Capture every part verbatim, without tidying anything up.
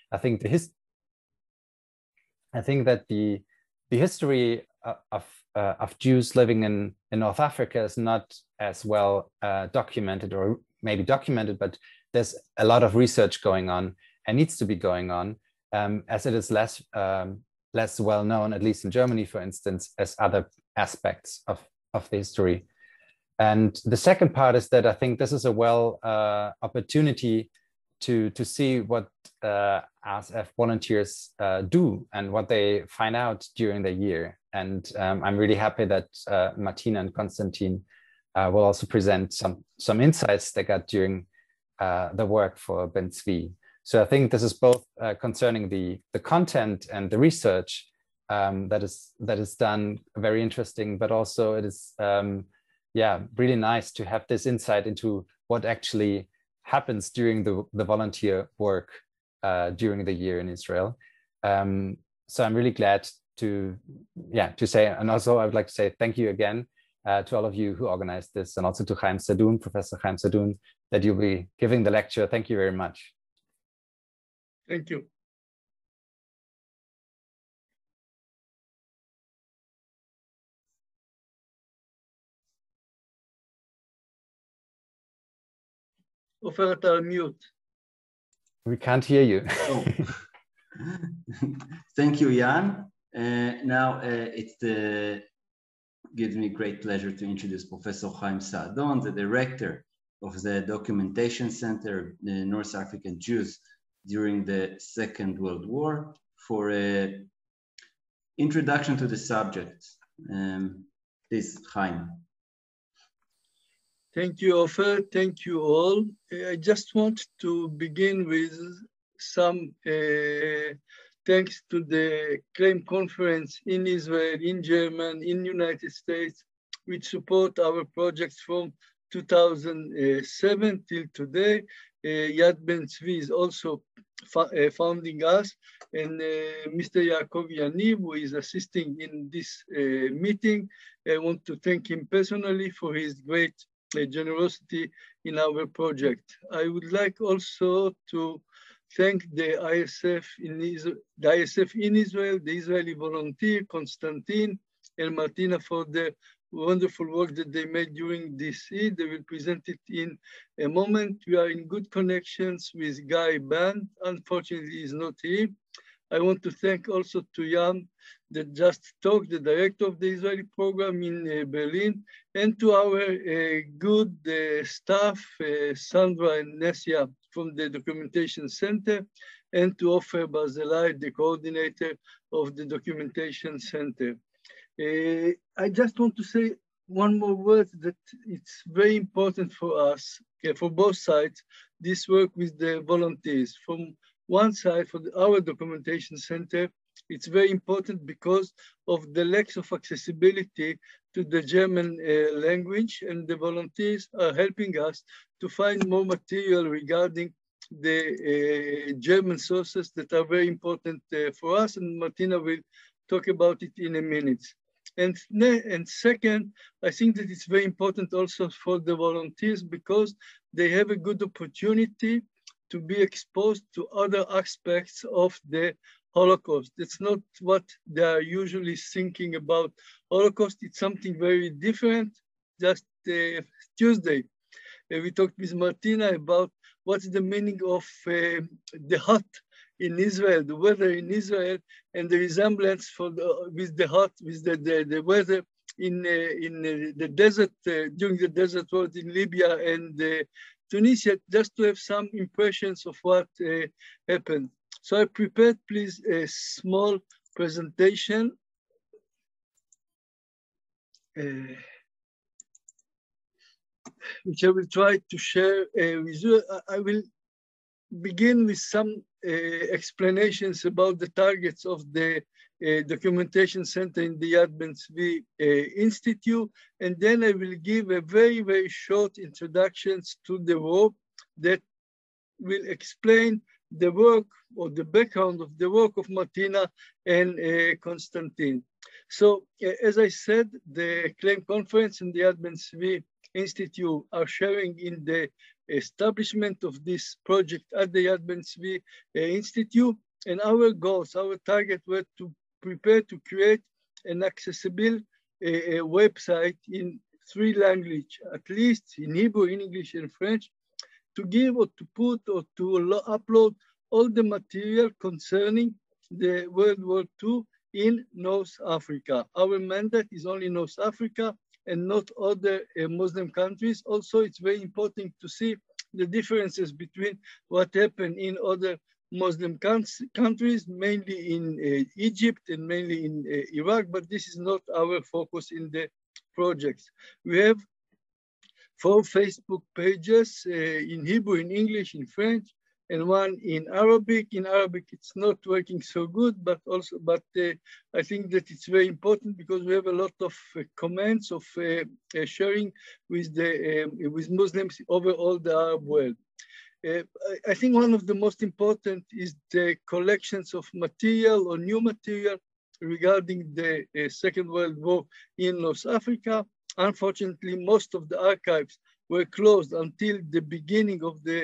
I think the his I think that the the history of uh, of Jews living in in North Africa is not as well uh, documented, or maybe documented, but there's a lot of research going on and needs to be going on, um, as it is less um, less well known, at least in Germany, for instance, as other aspects of of the history. And the second part is that I think this is a well uh, opportunity to to see what uh, R S F volunteers uh, do and what they find out during the year. And um, I'm really happy that uh, Martina and Konstantin uh, will also present some some insights they got during uh, the work for Ben Zvi. So I think this is both uh, concerning the the content and the research um, that is that is done, very interesting, but also it is um, yeah really nice to have this insight into what actually happens during the, the volunteer work uh, during the year in Israel. Um, so I'm really glad to, yeah, to say, and also I would like to say thank you again uh, to all of you who organized this, and also to Chaim Sadoun, Professor Chaim Sadoun, that you'll be giving the lecture. Thank you very much. Thank you. Ofer, אתה על mute. We can't hear you. Oh. Thank you, Jan. Uh, now uh, it uh, gives me great pleasure to introduce Professor Chaim Sadoun, the director of the Documentation Center, the North African Jews during the Second World War, for an introduction to the subject. Um, please, Chaim. Thank you, Ofer. Thank you all. I just want to begin with some uh, thanks to the CLAIM conference in Israel, in Germany, in United States, which support our projects from two thousand seven till today. Uh, Yad Ben Zvi is also uh, founding us, and uh, Mister Yaakov Yaniv, who is assisting in this uh, meeting. I want to thank him personally for his great uh, generosity in our project. I would like also to thank the I S F in Israel, the I S F in Israel, the Israeli volunteer, Konstantin and Martina, for the wonderful work that they made during this Eid. They will present it in a moment. We are in good connections with Guy Band. Unfortunately, he's not here. I want to thank also to Jan that just talked, the director of the Israeli program in uh, Berlin, and to our uh, good uh, staff, uh, Sandra and Nesia from the Documentation Center, and to Ofer Barzilai, the coordinator of the Documentation Center. Uh, I just want to say one more word, that it's very important for us, okay, for both sides, this work with the volunteers. From one side, for the, our Documentation Center, it's very important because of the lack of accessibility to the German uh, language, and the volunteers are helping us to find more material regarding the uh, German sources that are very important uh, for us, and Martina will talk about it in a minute. And, and second, I think that it's very important also for the volunteers, because they have a good opportunity to be exposed to other aspects of the Holocaust. It's not what they are usually thinking about Holocaust. It's something very different. Just uh, Tuesday, uh, we talked with Martina about what's the meaning of uh, the hot in Israel, the weather in Israel, and the resemblance for the, with the hot, with the, the, the weather in, uh, in uh, the desert, uh, during the desert wars in Libya and uh, Tunisia, just to have some impressions of what uh, happened. So I prepared, please, a small presentation. Uh, which I will try to share uh, with you. I will begin with some uh, explanations about the targets of the uh, Documentation Center in the Yad Ben Zvi uh, Institute, and then I will give a very, very short introductions to the work that will explain the work or the background of the work of Martina and uh, Konstantin. So, uh, as I said, the CLAIM conference in the Yad Ben Zvi Institute are sharing in the establishment of this project at the Yad Ben-Tzvi uh, Institute. And our goals, our target were to prepare to create an accessible uh, uh, website in three languages, at least in Hebrew, in English, and French, to give or to put or to upload all the material concerning the World War Two in North Africa. Our mandate is only North Africa and not other uh, Muslim countries. Also, it's very important to see the differences between what happened in other Muslim countries, mainly in uh, Egypt and mainly in uh, Iraq, but this is not our focus in the projects. We have four Facebook pages uh, in Hebrew, in English, in French, and one in Arabic. In Arabic, it's not working so good, but also, but uh, I think that it's very important because we have a lot of uh, comments of uh, uh, sharing with the uh, with Muslims over all the Arab world. Uh, I think one of the most important is the collections of material or new material regarding the uh, Second World War in North Africa. Unfortunately, most of the archives were closed until the beginning of the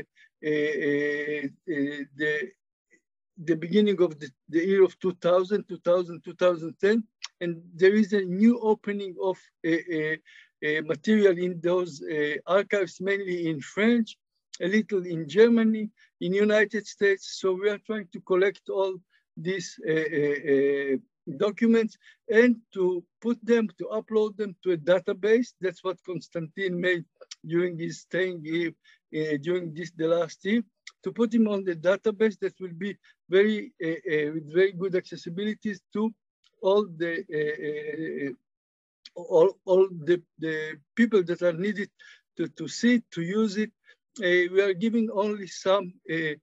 uh, uh, the, the beginning of the, the year of two thousand, two thousand, two thousand ten, and there is a new opening of uh, uh, uh, material in those uh, archives, mainly in French, a little in Germany, in United States. So we are trying to collect all these uh, uh, uh, documents and to put them, to upload them to a database. That's what Konstantin made during his staying here uh, during this the last year, to put him on the database that will be very uh, uh, with very good accessibilities to all the uh, uh, all, all the, the people that are needed to, to see it, to use it. Uh, we are giving only some uh,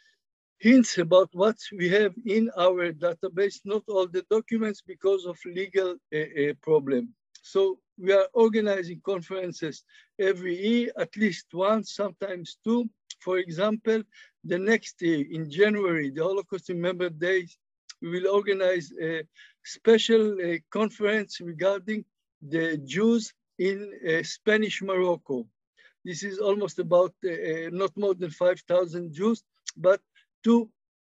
hints about what we have in our database, not all the documents because of legal uh, uh, problem. So we are organizing conferences every year, at least once, sometimes two. For example, the next year in January, the Holocaust Remember Days, we will organize a special uh, conference regarding the Jews in uh, Spanish Morocco. This is almost about uh, not more than five thousand Jews, but to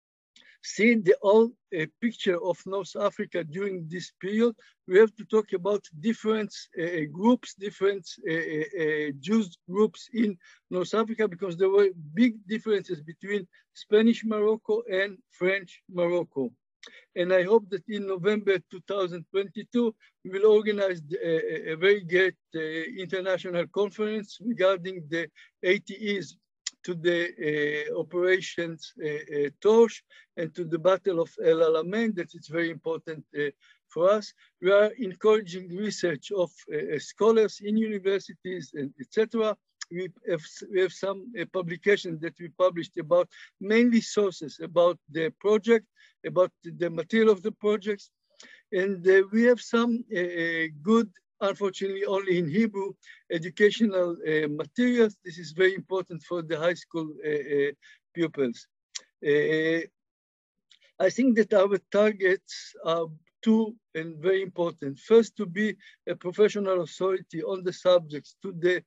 see the whole uh, picture of North Africa during this period, we have to talk about different uh, groups, different uh, uh, Jews groups in North Africa, because there were big differences between Spanish Morocco and French Morocco. And I hope that in November two thousand twenty-two, we will organize a, a very great uh, international conference regarding the eighty years to the uh, operations uh, uh, Torch and to the Battle of El Alamein. That is very important uh, for us. We are encouraging research of uh, scholars in universities, and et cetera. We have, we have some uh, publications that we published about mainly sources about the project, about the material of the projects. And uh, we have some uh, good, unfortunately only in Hebrew, educational uh, materials. This is very important for the high school uh, uh, pupils. Uh, I think that our targets are two and very important. First, to be a professional authority on the subjects to the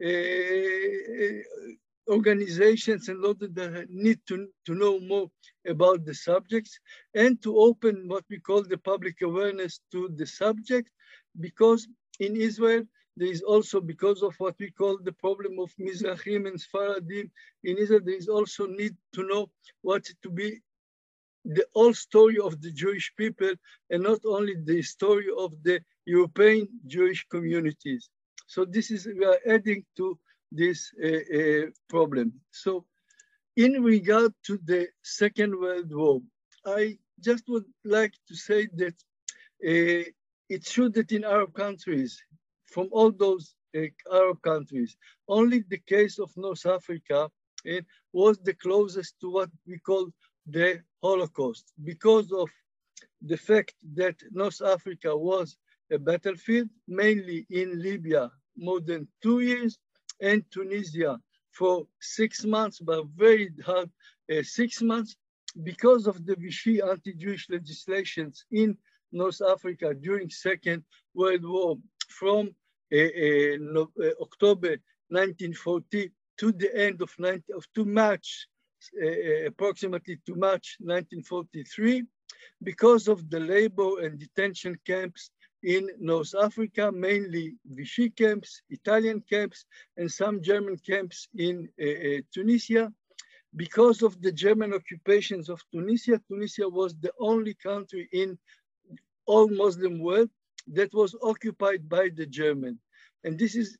uh, organizations and those that need to, to know more about the subjects, and to open what we call the public awareness to the subject, because in Israel, there is also, because of what we call the problem of Mizrahim and Sfaradim, in Israel, there is also need to know what to be the whole story of the Jewish people, and not only the story of the European Jewish communities. So this is, we are adding to this uh, uh, problem. So in regard to the Second World War, I just would like to say that uh, it's true that in Arab countries, from all those uh, Arab countries, only the case of North Africa uh, was the closest to what we call the Holocaust, because of the fact that North Africa was a battlefield, mainly in Libya, more than two years, and Tunisia for six months, but very hard uh, six months, because of the Vichy anti-Jewish legislations in North Africa during Second World War, from uh, no, uh, October nineteen forty to the end of, nineteen, of to March, uh, approximately to March nineteen forty-three, because of the labor and detention camps in North Africa, mainly Vichy camps, Italian camps, and some German camps in uh, uh, Tunisia. Because of the German occupations of Tunisia, Tunisia was the only country in all Muslim world that was occupied by the German. And this is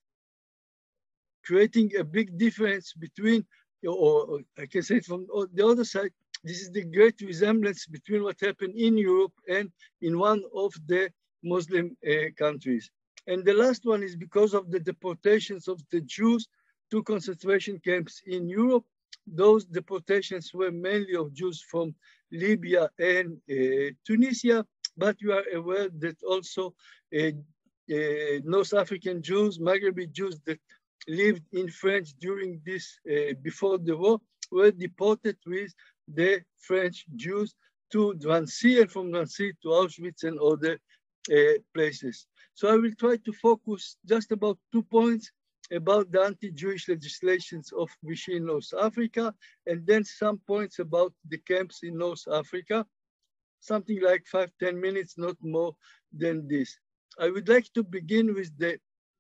creating a big difference between, or, or I can say it from the other side, this is the great resemblance between what happened in Europe and in one of the Muslim uh, countries. And the last one is because of the deportations of the Jews to concentration camps in Europe. Those deportations were mainly of Jews from Libya and uh, Tunisia, but you are aware that also uh, uh, North African Jews, Maghrebi Jews that lived in France during this, uh, before the war, were deported with the French Jews to Drancy, and from Drancy to Auschwitz and other uh, places. So I will try to focus just about two points about the anti-Jewish legislations of Vichy in North Africa, and then some points about the camps in North Africa, something like five, ten minutes, not more than this. I would like to begin with the,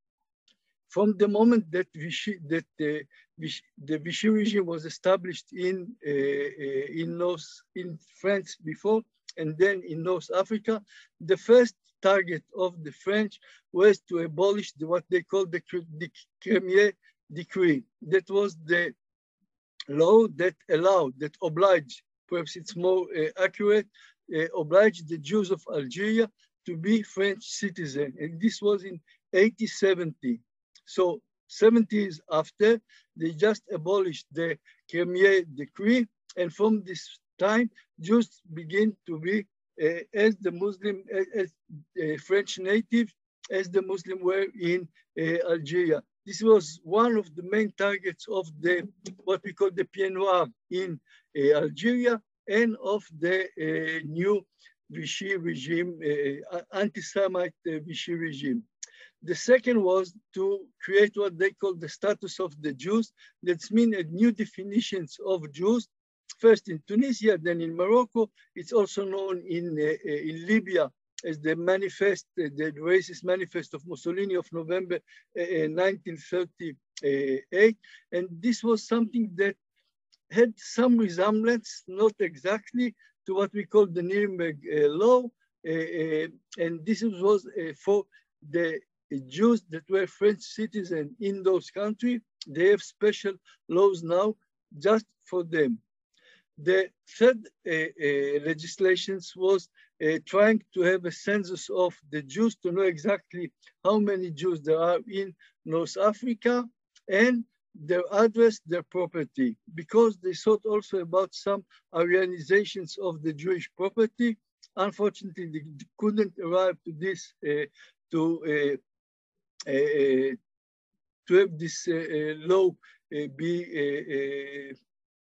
from the moment that Vichy, that the, Vichy, the Vichy regime was established in, uh, uh, in, North, in France before, and then in North Africa, the first target of the French was to abolish the, what they call the, the Crémier Decree. That was the law that allowed, that obliged, perhaps it's more uh, accurate, uh, obliged the Jews of Algeria to be French citizens. And this was in eighteen seventy. So seventy years after, they just abolished the Crémier Decree. And from this time, Jews begin to be Uh, as the Muslim, as, as uh, French native, as the Muslim were in uh, Algeria. This was one of the main targets of the, what we call the Pied Noir in uh, Algeria, and of the uh, new Vichy regime, uh, anti-Semite uh, Vichy regime. The second was to create what they call the status of the Jews. That means a new definitions of Jews, first in Tunisia, then in Morocco. It's also known in, uh, in Libya as the manifest, uh, the racist manifest of Mussolini of November uh, nineteen thirty-eight. And this was something that had some resemblance, not exactly, to what we call the Nuremberg uh, law. Uh, uh, and this was uh, for the Jews that were French citizens in those countries. They have special laws now just for them. The third uh, uh, legislations was uh, trying to have a census of the Jews to know exactly how many Jews there are in North Africa, and their address, their property, because they thought also about some Aryanizations of the Jewish property. Unfortunately, they couldn't arrive to this, uh, to, uh, uh, to have this uh, uh, law uh, be uh, uh,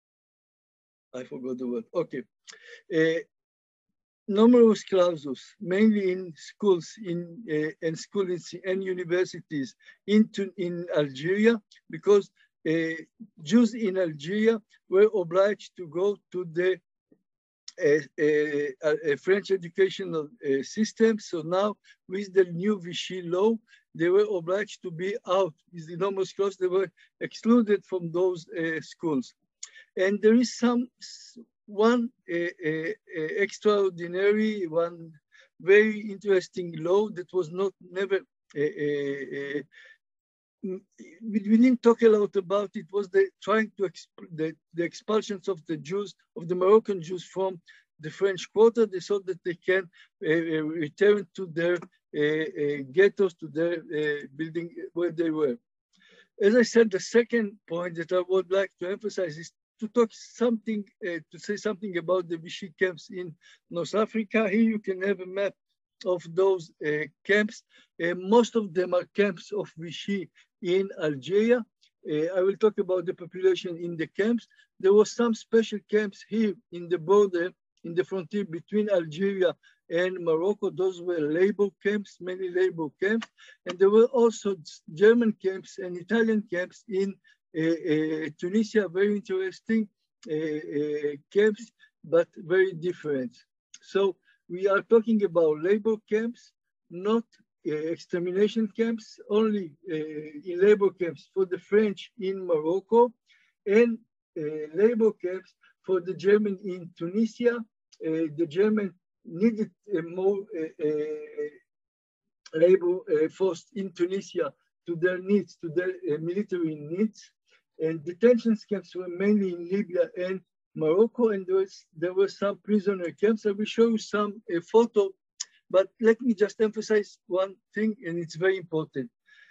I forgot the word. Okay. Uh, numerous clauses, mainly in schools, in uh, and schools and universities into in Algeria, because uh, Jews in Algeria were obliged to go to the uh, uh, uh, French educational uh, system. So now, with the new Vichy law, they were obliged to be out. With the enormous clause, they were excluded from those uh, schools. And there is some one uh, uh, uh, extraordinary, one very interesting law that was not never, uh, uh, uh, we, we didn't talk a lot about it, was the trying to, exp the, the expulsions of the Jews, of the Moroccan Jews from the French quarter. They thought that they can uh, return to their uh, uh, ghettos, to their uh, building where they were. As I said, the second point that I would like to emphasize is to talk something, uh, to say something about the Vichy camps in North Africa. Here you can have a map of those uh, camps. Uh, most of them are camps of Vichy in Algeria. Uh, I will talk about the population in the camps. There were some special camps here in the border, in the frontier between Algeria and Morocco. Those were labor camps, many labor camps. And there were also German camps and Italian camps in uh, uh, Tunisia, very interesting uh, uh, camps, but very different. So we are talking about labor camps, not uh, extermination camps, only uh, in labor camps for the French in Morocco, and uh, labor camps for the German in Tunisia. Uh, the German needed uh, more uh, uh, labor uh, force in Tunisia to their needs, to their uh, military needs. And detention camps were mainly in Libya and Morocco, and there, was, there were some prisoner camps. I will show you some uh, photo, but let me just emphasize one thing, and it's very important.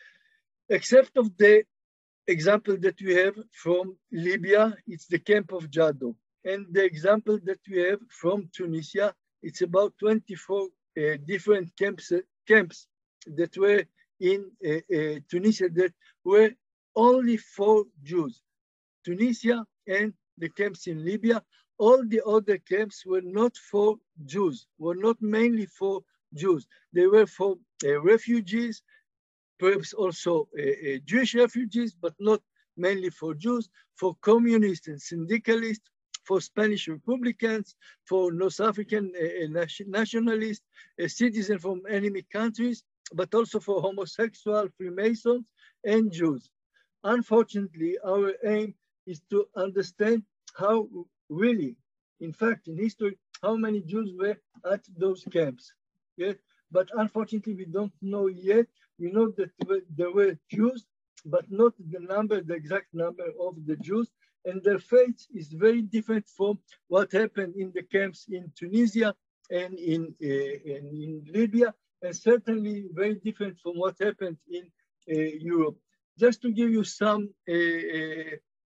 Except of the example that we have from Libya, it's the camp of Jado. And the example that we have from Tunisia, it's about twenty-four uh, different camps, uh, camps that were in uh, uh, Tunisia that were only for Jews. Tunisia and the camps in Libya, all the other camps were not for Jews, were not mainly for Jews. They were for uh, refugees, perhaps also uh, uh, Jewish refugees, but not mainly for Jews, for communists and syndicalists, for Spanish Republicans, for North African uh, nationalists, uh, citizens from enemy countries, but also for homosexual, Freemasons, and Jews. Unfortunately, our aim is to understand how really, in fact, in history, how many Jews were at those camps. Yeah? But unfortunately, we don't know yet. We know that there were Jews, but not the number, the exact number of the Jews. And their fate is very different from what happened in the camps in Tunisia and in, uh, in, in Libya, and certainly very different from what happened in uh, Europe. Just to give you some uh,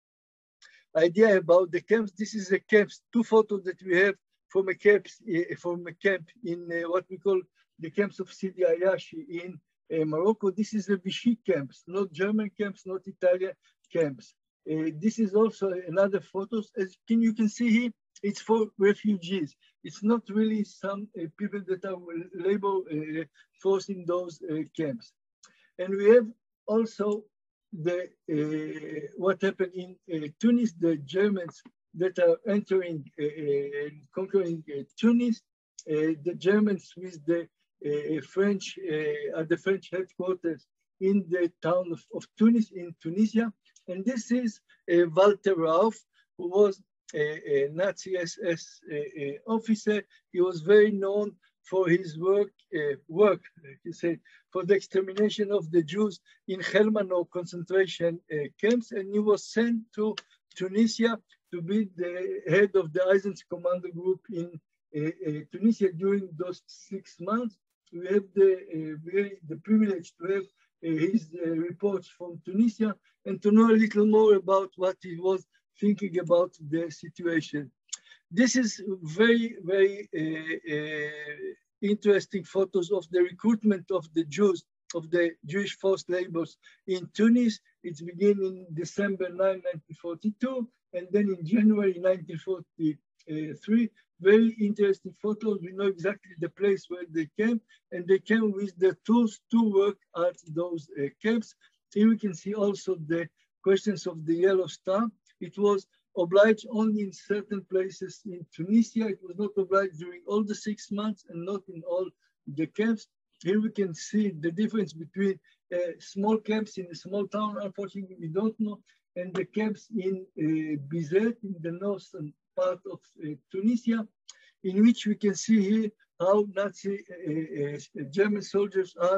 idea about the camps, this is a camps, two photos that we have from a camp, uh, from a camp in uh, what we call the camps of Sidi Ayashi in uh, Morocco. This is a Vichy camps, not German camps, not Italian camps. Uh, this is also another photos. As can, you can see here, it's for refugees. It's not really some uh, people that are labor uh, force in those uh, camps. And we have also the uh, what happened in uh, Tunis, the Germans that are entering, uh, conquering uh, Tunis, uh, the Germans with the uh, French, uh, at the French headquarters in the town of, of Tunis, in Tunisia. And this is uh, Walter Rauf, who was a, a Nazi S S uh, uh, officer. He was very known for his work, uh, work, like you say, for the extermination of the Jews in Helmano concentration uh, camps. And he was sent to Tunisia to be the head of the Eisen's Commando Group in uh, uh, Tunisia during those six months. We have the, uh, very, the privilege to have uh, his uh, reports from Tunisia and to know a little more about what he was thinking about the situation. This is very, very uh, uh, interesting photos of the recruitment of the Jews, of the Jewish forced labors in Tunis. It's began in December ninth, nineteen forty-two, and then in January nineteen forty-three. Very interesting photos. We know exactly the place where they came, and they came with the tools to work at those uh, camps. Here we can see also the questions of the Yellow Star. It was obliged only in certain places in Tunisia. It was not obliged during all the six months and not in all the camps. Here we can see the difference between uh, small camps in a small town, unfortunately we don't know, and the camps in uh, Bizet, in the northern part of uh, Tunisia, in which we can see here how Nazi uh, uh, German soldiers are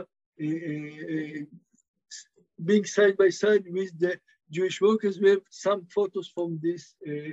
uh, being side by side with the Jewish workers. We have some photos from this uh,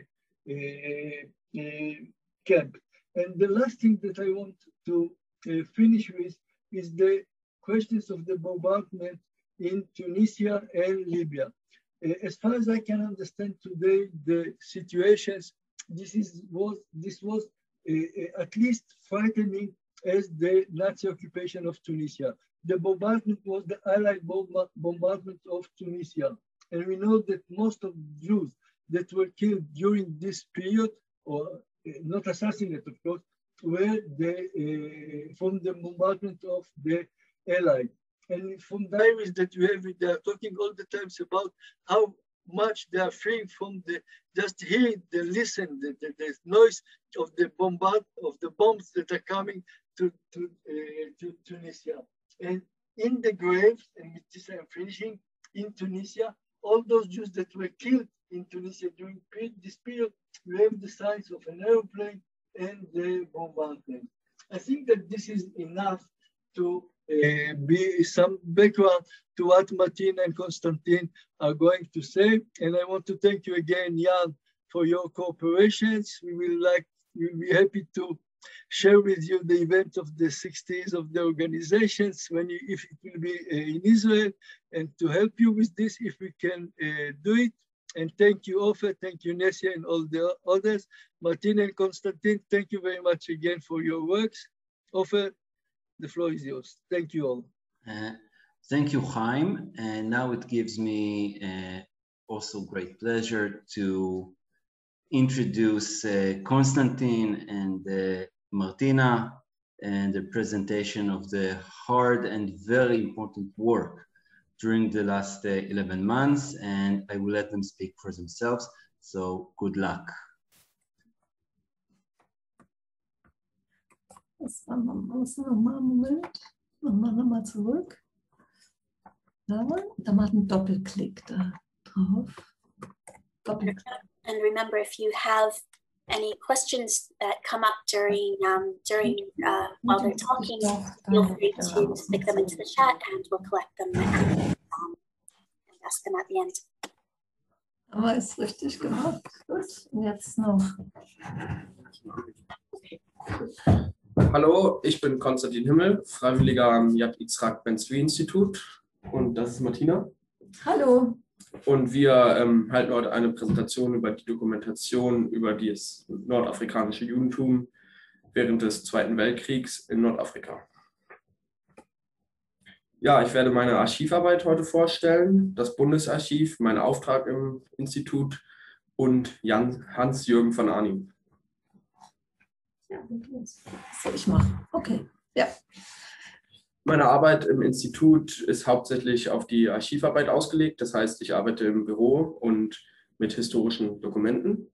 uh, uh, camp. And the last thing that I want to uh, finish with is the questions of the bombardment in Tunisia and Libya. Uh, as far as I can understand today, the situations, this is was this was uh, uh, at least frightening as the Nazi occupation of Tunisia. The bombardment was the Allied bombardment of Tunisia. And we know that most of Jews that were killed during this period, or uh, not assassinated, of course, were the, uh, from the bombardment of the Allies. And from diaries that you have, they are talking all the times about how much they are freeing from the, just hearing, the listen, the, the, the noise of the bombard, of the bombs that are coming to, to, uh, to Tunisia. And in the graves, and with this I'm finishing, in Tunisia, all those Jews that were killed in Tunisia during this period, we have the signs of an airplane and the bombardment. I think that this is enough to uh, be some background to what Martina and Konstantin are going to say. And I want to thank you again, Jan, for your cooperations. We will like, we'll be happy to share with you the event of the sixties of the organizations when you, if it will be uh, in Israel, and to help you with this if we can uh, do it. And thank you, Ofer, thank you, Nesia, and all the others. Martina and Konstantin, thank you very much again for your works. Ofer, the floor is yours. Thank you all. Uh, thank you, Chaim. And now it gives me uh, also great pleasure to introduce uh, Konstantin and uh, Martina and the presentation of the hard and very important work during the last uh, eleven months, and I will let them speak for themselves. So good luck. Das war nochmal einen Moment. Nochmal, nochmal zurück. Da, da macht einen Doppelklick da drauf. Doppelklick. And remember, if you have any questions that come up during um, during uh, while they're talking, feel free to stick them into the chat, and we'll collect them and, um, and ask them at the end. Aber ist richtig gemacht. Gut. Und jetzt noch. Hallo, ich bin Konstantin Himmel, Freiwilliger am Yad Yitzhak Ben-Zvi Institut, und das ist Martina. Hallo. Und wir ähm, halten heute eine Präsentation über die Dokumentation über das nordafrikanische Judentum während des Zweiten Weltkriegs in Nordafrika. Ja, ich werde meine Archivarbeit heute vorstellen, das Bundesarchiv, mein Auftrag im Institut und Jan, Hans-Jürgen von Arnim. Ja, soll ich machen? Okay, ja. Meine Arbeit im Institut ist hauptsächlich auf die Archivarbeit ausgelegt. Das heißt, ich arbeite im Büro und mit historischen Dokumenten.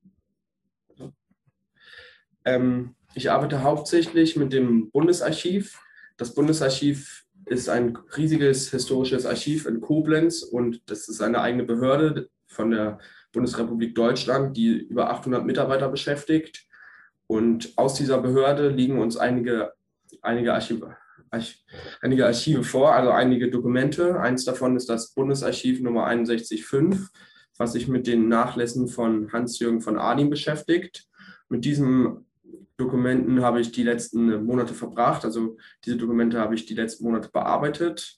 Ähm, ich arbeite hauptsächlich mit dem Bundesarchiv. Das Bundesarchiv ist ein riesiges historisches Archiv in Koblenz, und das ist eine eigene Behörde von der Bundesrepublik Deutschland, die über achthundert Mitarbeiter beschäftigt. Und aus dieser Behörde liegen uns einige, einige Archive. einige Archive vor, also einige Dokumente. Eins davon ist das Bundesarchiv Nummer einundsechzig fünf, was sich mit den Nachlässen von Hans-Jürgen von Arnim beschäftigt. Mit diesen Dokumenten habe ich die letzten Monate verbracht, also diese Dokumente habe ich die letzten Monate bearbeitet.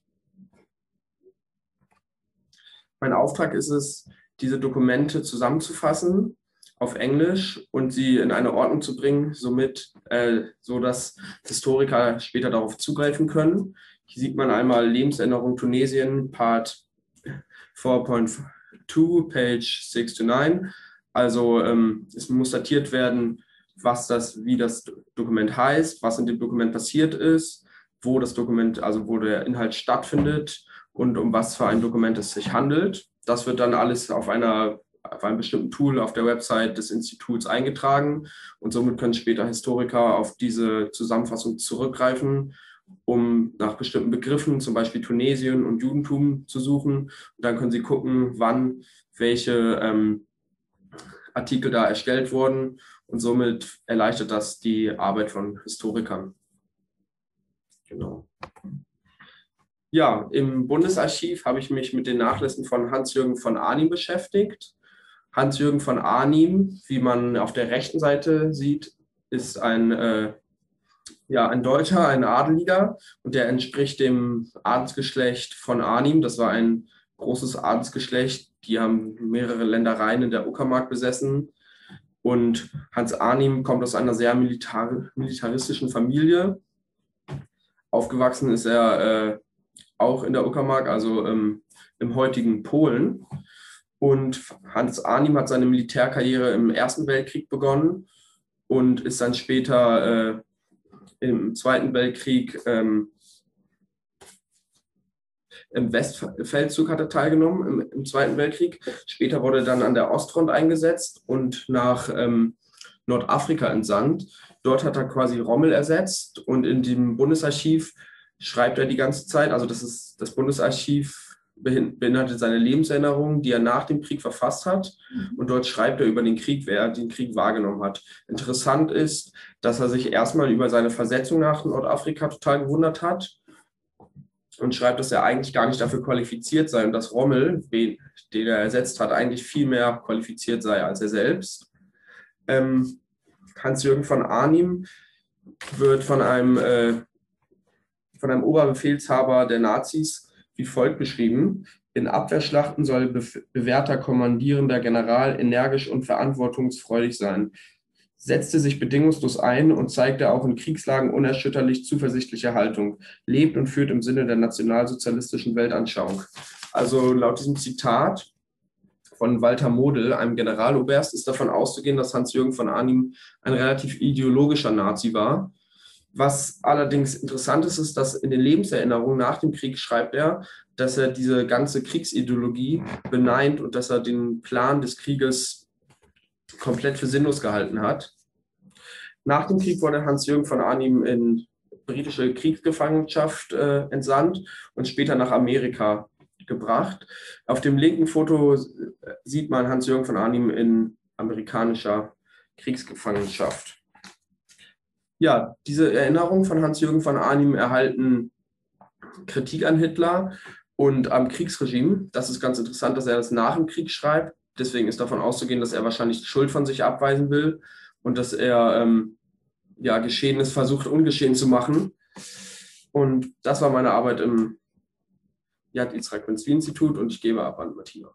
Mein Auftrag ist es, diese Dokumente zusammenzufassen auf Englisch und sie in eine Ordnung zu bringen, somit, äh, so dass Historiker später darauf zugreifen können. Hier sieht man einmal Lebenserinnerung Tunesien, Part vier Punkt zwei, Page six to nine. Also ähm, es muss datiert werden, was das, wie das Dokument heißt, was in dem Dokument passiert ist, wo das Dokument, also wo der Inhalt stattfindet und um was für ein Dokument es sich handelt. Das wird dann alles auf einer auf einem bestimmten Tool auf der Website des Instituts eingetragen, und somit können später Historiker auf diese Zusammenfassung zurückgreifen, um nach bestimmten Begriffen, zum Beispiel Tunesien und Judentum, zu suchen. Und dann können sie gucken, wann welche ähm, Artikel da erstellt wurden, und somit erleichtert das die Arbeit von Historikern. Genau. Ja, im Bundesarchiv habe ich mich mit den Nachlässen von Hans-Jürgen von Arnim beschäftigt. Hans-Jürgen von Arnim, wie man auf der rechten Seite sieht, ist ein, äh, ja, ein Deutscher, ein Adeliger, und der entspricht dem Adelsgeschlecht von Arnim. Das war ein großes Adelsgeschlecht, die haben mehrere Ländereien in der Uckermark besessen. Und Hans Arnim kommt aus einer sehr militar militaristischen Familie. Aufgewachsen ist er äh, auch in der Uckermark, also ähm, im heutigen Polen. Und Hans Arnim hat seine Militärkarriere im Ersten Weltkrieg begonnen und ist dann später äh, im Zweiten Weltkrieg ähm, im Westfeldzug hat er teilgenommen, im, im Zweiten Weltkrieg. Später wurde er dann an der Ostfront eingesetzt und nach ähm, Nordafrika entsandt. Dort hat er quasi Rommel ersetzt und in dem Bundesarchiv schreibt er die ganze Zeit, also das ist das Bundesarchiv beinhaltet seine Lebenserinnerungen, die er nach dem Krieg verfasst hat, und dort schreibt er über den Krieg, wer er den Krieg wahrgenommen hat. Interessant ist, dass er sich erstmal über seine Versetzung nach Nordafrika total gewundert hat und schreibt, dass er eigentlich gar nicht dafür qualifiziert sei und dass Rommel, den er ersetzt hat, eigentlich viel mehr qualifiziert sei als er selbst. Ähm, Hans-Jürgen von Arnim wird von einem, äh, von einem Oberbefehlshaber der Nazis wie folgt beschrieben: In Abwehrschlachten soll be bewährter kommandierender General energisch und verantwortungsfreudig sein, setzte sich bedingungslos ein und zeigte auch in Kriegslagen unerschütterlich zuversichtliche Haltung, lebt und führt im Sinne der nationalsozialistischen Weltanschauung. Also laut diesem Zitat von Walter Model, einem Generaloberst, ist davon auszugehen, dass Hans-Jürgen von Arnim ein relativ ideologischer Nazi war. Was allerdings interessant ist, ist, dass in den Lebenserinnerungen nach dem Krieg schreibt er, dass er diese ganze Kriegsideologie beneint und dass er den Plan des Krieges komplett für sinnlos gehalten hat. Nach dem Krieg wurde Hans-Jürgen von Arnim in britische Kriegsgefangenschaft äh, entsandt und später nach Amerika gebracht. Auf dem linken Foto sieht man Hans-Jürgen von Arnim in amerikanischer Kriegsgefangenschaft. Ja, diese Erinnerungen von Hans-Jürgen von Arnim erhalten Kritik an Hitler und am Kriegsregime. Das ist ganz interessant, dass er das nach dem Krieg schreibt. Deswegen ist davon auszugehen, dass er wahrscheinlich die Schuld von sich abweisen will und dass er ähm, ja, Geschehenes versucht, ungeschehen zu machen. Und das war meine Arbeit im Yad Yitzhak Ben-Zvi-Institut und ich gebe ab an Martina.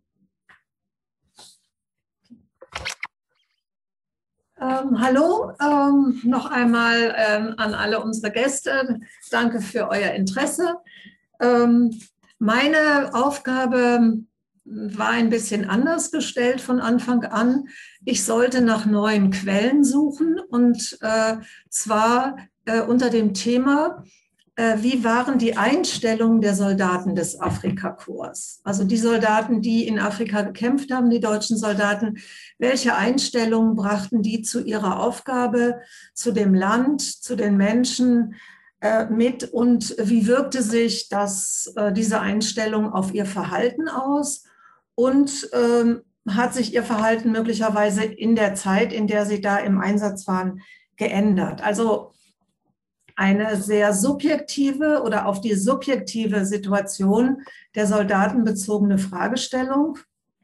Ähm, hallo, ähm, noch einmal ähm, an alle unsere Gäste. Danke für euer Interesse. Ähm, meine Aufgabe war ein bisschen anders gestellt von Anfang an. Ich sollte nach neuen Quellen suchen und äh, zwar äh, unter dem Thema, äh, wie waren die Einstellungen der Soldaten des Afrikakorps? Also die Soldaten, die in Afrika gekämpft haben, die deutschen Soldaten, welche Einstellungen brachten die zu ihrer Aufgabe, zu dem Land, zu den Menschen äh, mit und wie wirkte sich das, äh, diese Einstellung auf ihr Verhalten aus? Und ähm, hat sich ihr Verhalten möglicherweise in der Zeit, in der sie da im Einsatz waren, geändert? Also eine sehr subjektive oder auf die subjektive Situation der Soldaten bezogene Fragestellung.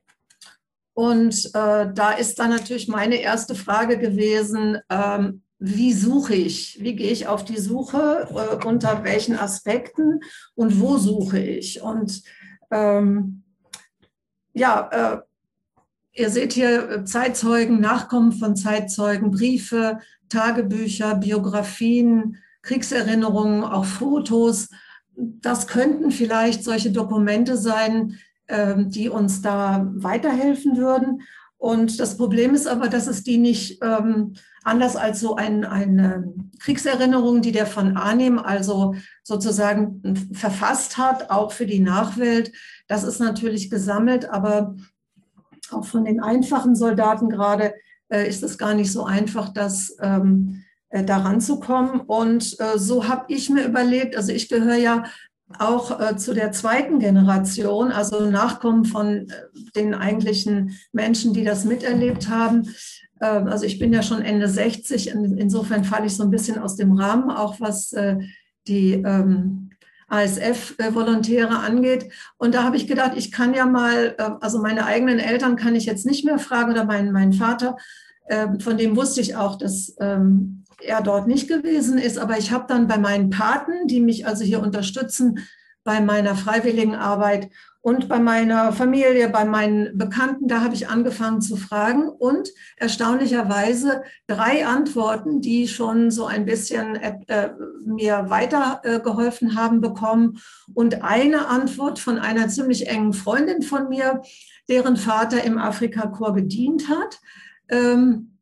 Und äh, da ist dann natürlich meine erste Frage gewesen, ähm, wie suche ich, wie gehe ich auf die Suche, äh, unter welchen Aspekten und wo suche ich? Und ähm, ja, äh, ihr seht hier Zeitzeugen, Nachkommen von Zeitzeugen, Briefe, Tagebücher, Biografien, Kriegserinnerungen, auch Fotos. Das könnten vielleicht solche Dokumente sein, äh, die uns da weiterhelfen würden. Und das Problem ist aber, dass es die nicht, ähm, anders als so ein, eine Kriegserinnerung, die der von Arnim also sozusagen verfasst hat, auch für die Nachwelt, das ist natürlich gesammelt, aber auch von den einfachen Soldaten gerade äh, ist es gar nicht so einfach, das ähm, äh, daran zu kommen. Und äh, so habe ich mir überlegt, also ich gehöre ja auch äh, zu der zweiten Generation, also Nachkommen von äh, den eigentlichen Menschen, die das miterlebt haben. Äh, also ich bin ja schon Ende sechzig, in, insofern falle ich so ein bisschen aus dem Rahmen, auch was äh, die ähm, A S F-Volontäre angeht. Und da habe ich gedacht, ich kann ja mal, äh, also meine eigenen Eltern kann ich jetzt nicht mehr fragen oder meinen, meinen Vater, äh, von dem wusste ich auch, dass ähm, er dort nicht gewesen ist, aber ich habe dann bei meinen Paten, die mich also hier unterstützen, bei meiner freiwilligen Arbeit und bei meiner Familie, bei meinen Bekannten, da habe ich angefangen zu fragen und erstaunlicherweise drei Antworten, die schon so ein bisschen äh, mir weitergeholfen äh, haben, bekommen und eine Antwort von einer ziemlich engen Freundin von mir, deren Vater im Afrikakorps gedient hat. Ähm,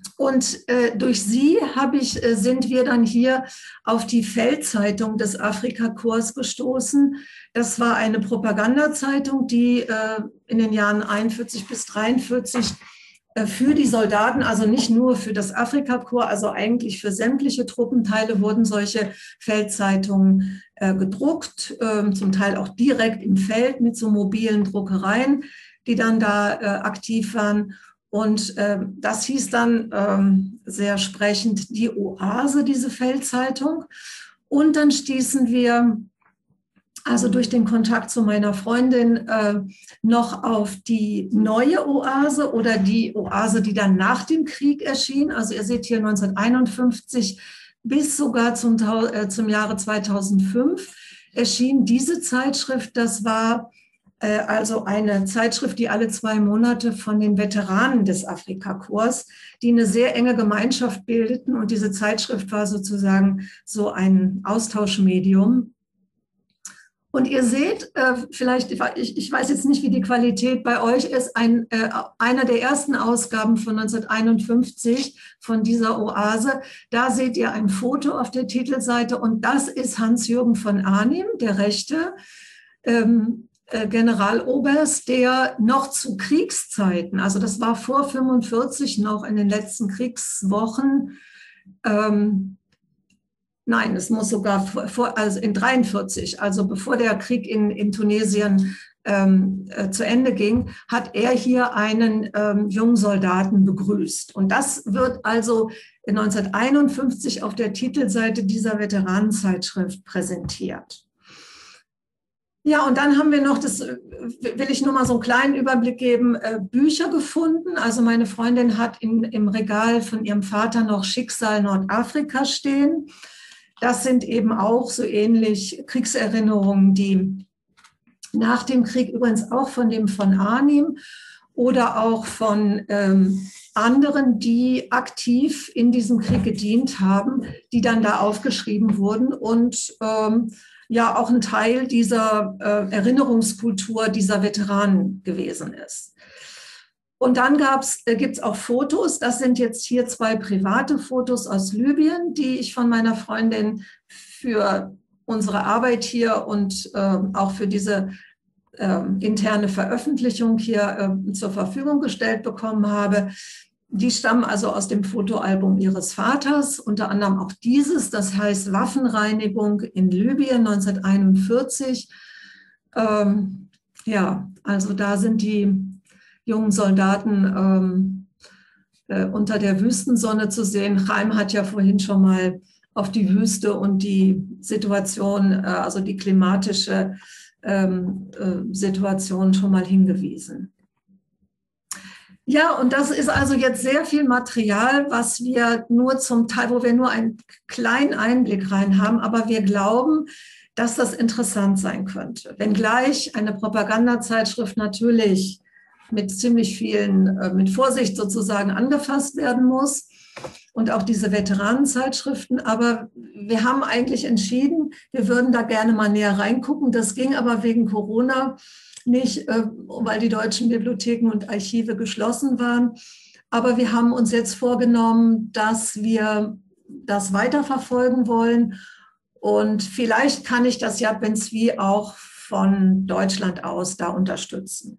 Und äh, durch sie habe ich, äh, sind wir dann hier auf die Feldzeitung des Afrikakorps gestoßen. Das war eine Propagandazeitung, die äh, in den Jahren einundvierzig bis dreiundvierzig äh, für die Soldaten, also nicht nur für das Afrikakorps, also eigentlich für sämtliche Truppenteile wurden solche Feldzeitungen äh, gedruckt, äh, zum Teil auch direkt im Feld mit so mobilen Druckereien, die dann da äh, aktiv waren. Und äh, das hieß dann ähm, sehr sprechend die Oase, diese Feldzeitung. Und dann stießen wir, also durch den Kontakt zu meiner Freundin, äh, noch auf die neue Oase oder die Oase, die dann nach dem Krieg erschien. Also ihr seht hier neunzehnhunderteinundfünfzig bis sogar zum, äh, zum Jahre zweitausendfünf erschien diese Zeitschrift. Das war also eine Zeitschrift, die alle zwei Monate von den Veteranen des Afrikakorps, die eine sehr enge Gemeinschaft bildeten. Und diese Zeitschrift war sozusagen so ein Austauschmedium. Und ihr seht, vielleicht, ich, ich weiß jetzt nicht, wie die Qualität bei euch ist, ein, einer der ersten Ausgaben von neunzehnhunderteinundfünfzig von dieser Oase. Da seht ihr ein Foto auf der Titelseite und das ist Hans-Jürgen von Arnim, der Rechte, ähm, Generaloberst, der noch zu Kriegszeiten, also das war vor fünfundvierzig noch in den letzten Kriegswochen, ähm, nein, es muss sogar vor, also in dreiundvierzig, also bevor der Krieg in, in Tunesien ähm, äh, zu Ende ging, hat er hier einen ähm, jungen Soldaten begrüßt. Und das wird also neunzehnhunderteinundfünfzig auf der Titelseite dieser Veteranenzeitschrift präsentiert. Ja, und dann haben wir noch, das will ich nur mal so einen kleinen Überblick geben, äh, Bücher gefunden. Also meine Freundin hat in, im Regal von ihrem Vater noch Schicksal Nordafrika stehen. Das sind eben auch so ähnlich Kriegserinnerungen, die nach dem Krieg übrigens auch von dem von Arnim oder auch von ähm, anderen, die aktiv in diesem Krieg gedient haben, die dann da aufgeschrieben wurden und ähm, ja auch ein Teil dieser äh, Erinnerungskultur dieser Veteranen gewesen ist. Und dann äh, gibt es auch Fotos, das sind jetzt hier zwei private Fotos aus Libyen, die ich von meiner Freundin für unsere Arbeit hier und äh, auch für diese äh, interne Veröffentlichung hier äh, zur Verfügung gestellt bekommen habe. Die stammen also aus dem Fotoalbum ihres Vaters, unter anderem auch dieses, das heißt Waffenreinigung in Libyen neunzehnhunderteinundvierzig. Ähm, ja, also da sind die jungen Soldaten ähm, äh, unter der Wüstensonne zu sehen. Chaim hat ja vorhin schon mal auf die Wüste und die Situation, äh, also die klimatische ähm, äh, Situation schon mal hingewiesen. Ja, und das ist also jetzt sehr viel Material, was wir nur zum Teil, wo wir nur einen kleinen Einblick rein haben, aber wir glauben, dass das interessant sein könnte. Wenngleich eine Propagandazeitschrift natürlich mit ziemlich vielen, mit Vorsicht sozusagen angefasst werden muss und auch diese Veteranenzeitschriften, aber wir haben eigentlich entschieden, wir würden da gerne mal näher reingucken. Das ging aber wegen Corona nicht, weil die deutschen Bibliotheken und Archive geschlossen waren. Aber wir haben uns jetzt vorgenommen, dass wir das weiterverfolgen wollen. Und vielleicht kann ich das Yad Ben-Zvi auch von Deutschland aus da unterstützen.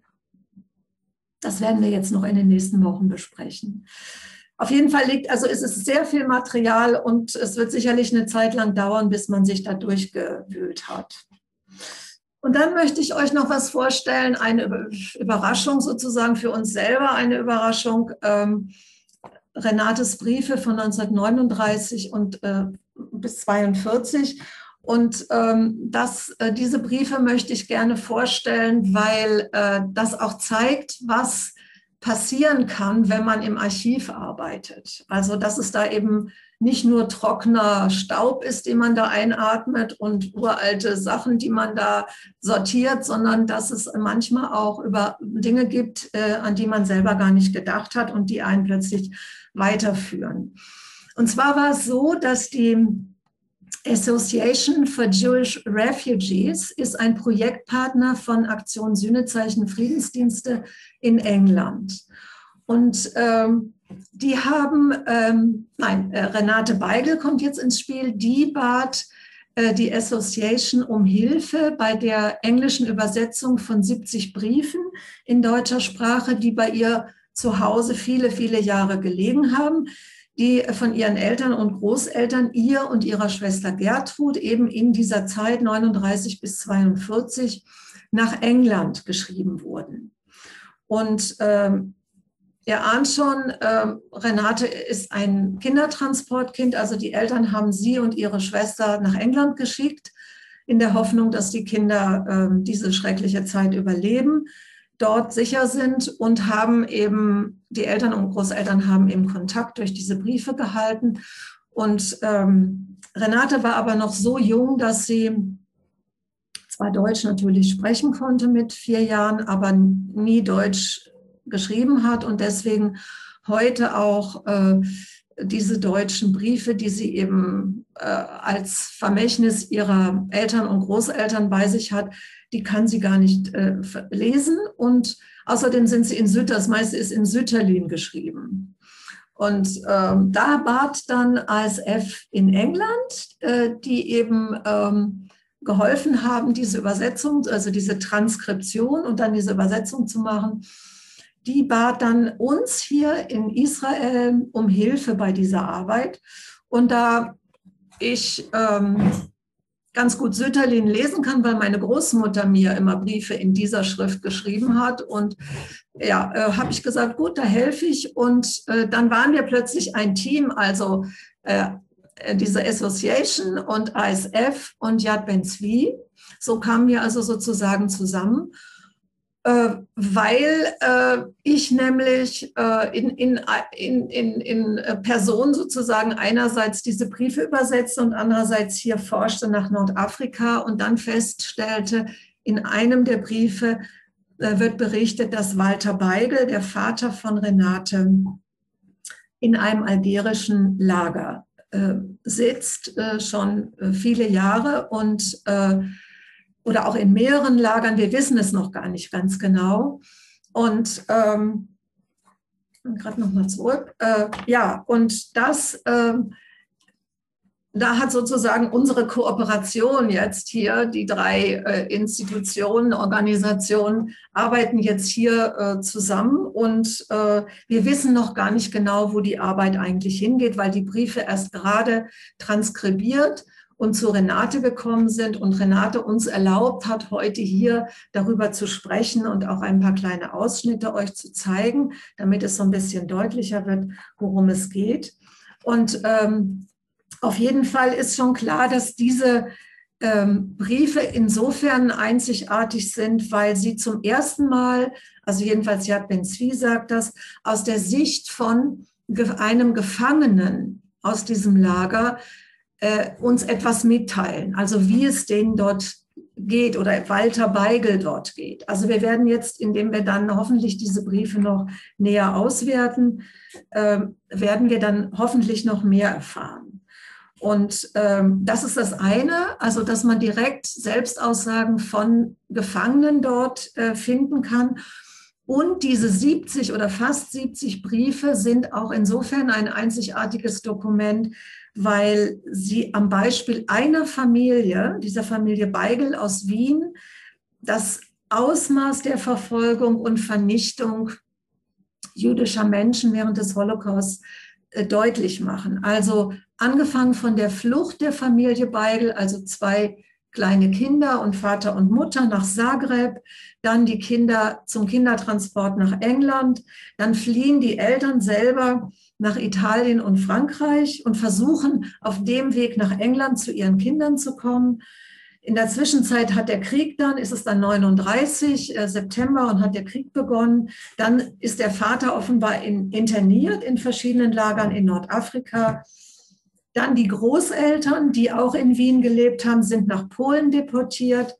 Das werden wir jetzt noch in den nächsten Wochen besprechen. Auf jeden Fall liegt, also es ist sehr viel Material und es wird sicherlich eine Zeit lang dauern, bis man sich da durchgewühlt hat. Und dann möchte ich euch noch was vorstellen, eine Überraschung sozusagen für uns selber, eine Überraschung. Ähm, Renates Briefe von neunzehnhundertneununddreißig und äh, bis zweiundvierzig. Und ähm, das, äh, diese Briefe möchte ich gerne vorstellen, weil äh, das auch zeigt, was passieren kann, wenn man im Archiv arbeitet. Also dass es da eben nicht nur trockener Staub ist, den man da einatmet und uralte Sachen, die man da sortiert, sondern dass es manchmal auch über Dinge gibt, äh, an die man selber gar nicht gedacht hat und die einen plötzlich weiterführen. Und zwar war es so, dass die Association for Jewish Refugees ist ein Projektpartner von Aktion Sühnezeichen Friedensdienste in England. Und ähm, die haben, ähm, nein, äh, Renate Beigel kommt jetzt ins Spiel, die bat äh, die Association um Hilfe bei der englischen Übersetzung von siebzig Briefen in deutscher Sprache, die bei ihr zu Hause viele, viele Jahre gelegen haben, die von ihren Eltern und Großeltern, ihr und ihrer Schwester Gertrud, eben in dieser Zeit neununddreißig bis zweiundvierzig nach England geschrieben wurden. Und ähm, ihr ahnt schon, äh, Renate ist ein Kindertransportkind, also die Eltern haben sie und ihre Schwester nach England geschickt, in der Hoffnung, dass die Kinder äh, diese schreckliche Zeit überleben, dort sicher sind und haben eben, die Eltern und Großeltern haben eben Kontakt durch diese Briefe gehalten. Und ähm, Renate war aber noch so jung, dass sie zwar Deutsch natürlich sprechen konnte mit vier Jahren, aber nie Deutsch geschrieben hat und deswegen heute auch äh, diese deutschen Briefe, die sie eben äh, als Vermächtnis ihrer Eltern und Großeltern bei sich hat, die kann sie gar nicht äh, lesen. Und außerdem sind sie in Sütter, das meiste ist in Sütterlin geschrieben. Und ähm, da bat dann A S F in England, äh, die eben ähm, geholfen haben, diese Übersetzung, also diese Transkription und dann diese Übersetzung zu machen. Die bat dann uns hier in Israel um Hilfe bei dieser Arbeit. Und da ich ähm, ganz gut Sütterlin lesen kann, weil meine Großmutter mir immer Briefe in dieser Schrift geschrieben hat. Und ja, äh, habe ich gesagt, gut, da helfe ich. Und äh, dann waren wir plötzlich ein Team, also äh, diese Association und A S F und Yad Ben Zvi. So kamen wir also sozusagen zusammen. Äh, weil äh, ich nämlich äh, in, in, in, in, in Person sozusagen einerseits diese Briefe übersetzte und andererseits hier forschte nach Nordafrika und dann feststellte, in einem der Briefe äh, wird berichtet, dass Walter Beigel, der Vater von Renate, in einem algerischen Lager äh, sitzt, äh, schon viele Jahre und äh, oder auch in mehreren Lagern, wir wissen es noch gar nicht ganz genau. Und ähm, gerade nochmal zurück. Äh, ja, und das, äh, da hat sozusagen unsere Kooperation jetzt hier, die drei äh, Institutionen, Organisationen arbeiten jetzt hier äh, zusammen und äh, wir wissen noch gar nicht genau, wo die Arbeit eigentlich hingeht, weil die Briefe erst gerade transkribiert und zu Renate gekommen sind und Renate uns erlaubt hat, heute hier darüber zu sprechen und auch ein paar kleine Ausschnitte euch zu zeigen, damit es so ein bisschen deutlicher wird, worum es geht. Und ähm, auf jeden Fall ist schon klar, dass diese ähm, Briefe insofern einzigartig sind, weil sie zum ersten Mal, also jedenfalls Yad Ben Zvi sagt das, aus der Sicht von einem Gefangenen aus diesem Lager uns etwas mitteilen, also wie es denen dort geht oder Walter Beigel dort geht. Also wir werden jetzt, indem wir dann hoffentlich diese Briefe noch näher auswerten, äh, werden wir dann hoffentlich noch mehr erfahren. Und ähm, das ist das eine, also dass man direkt Selbstaussagen von Gefangenen dort äh, finden kann. Und diese siebzig oder fast siebzig Briefe sind auch insofern ein einzigartiges Dokument, weil sie am Beispiel einer Familie, dieser Familie Beigel aus Wien, das Ausmaß der Verfolgung und Vernichtung jüdischer Menschen während des Holocaust äh, deutlich machen. Also angefangen von der Flucht der Familie Beigel, also zwei kleine Kinder und Vater und Mutter nach Zagreb, dann die Kinder zum Kindertransport nach England, dann fliehen die Eltern selber nach Italien und Frankreich und versuchen auf dem Weg nach England zu ihren Kindern zu kommen. In der Zwischenzeit hat der Krieg dann, ist es dann neununddreißig, äh, September und hat der Krieg begonnen. Dann ist der Vater offenbar in, interniert in verschiedenen Lagern in Nordafrika. Dann die Großeltern, die auch in Wien gelebt haben, sind nach Polen deportiert.